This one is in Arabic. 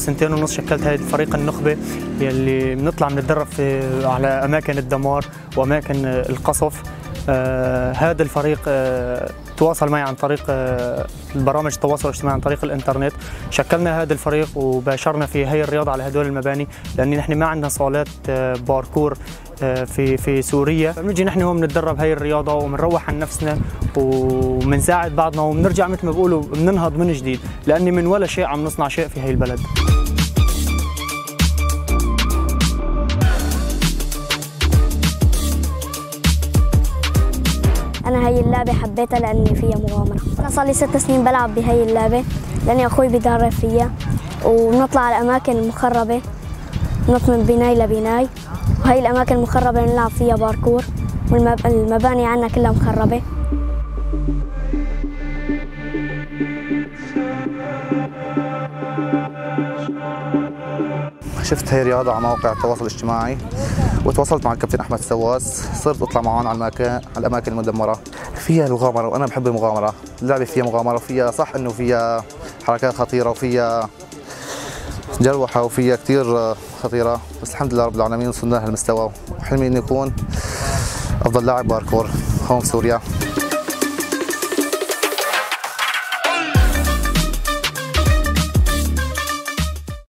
سنتين ونص شكلت هذا الفريق النخبة يلي بنطلع بنتدرب على أماكن الدمار وأماكن القصف. هذا الفريق تواصل معي عن طريق البرامج التواصل الاجتماعي عن طريق الانترنت. شكلنا هذا الفريق وباشرنا في هي الرياضة على هدول المباني، لأن نحن ما عندنا صالات باركور في سوريا، فبنجي نحن هون بنتدرب هي الرياضة وبنروح عن نفسنا وبنساعد بعضنا وبنرجع مثل ما بقولوا بننهض من جديد، لأني من ولا شيء عم نصنع شيء في هي البلد. أنا هي اللعبة حبيتها لأني فيها مغامرة. أنا صار لي 6 سنين بلعب بهي اللعبة لأني أخوي بيدرب فيها، وبنطلع على الأماكن المخربة، نط من بناي لبناي، وهي الأماكن المخربة نلعب فيها باركور، والمباني عنا كلها مخربة. شفت هي رياضة على مواقع التواصل الاجتماعي وتواصلت مع الكابتن أحمد سواس، صرت أطلع معهم على الأماكن المدمرة. فيها المغامرة وأنا بحب المغامرة، اللعبة فيها مغامرة وفيها صح إنه فيها حركات خطيرة وفيها جروحة وفيها كثير خطيرة، بس الحمد لله رب العالمين وصلنا لهالمستوى، وحلمي إني أكون أفضل لاعب باركور هون بسوريا.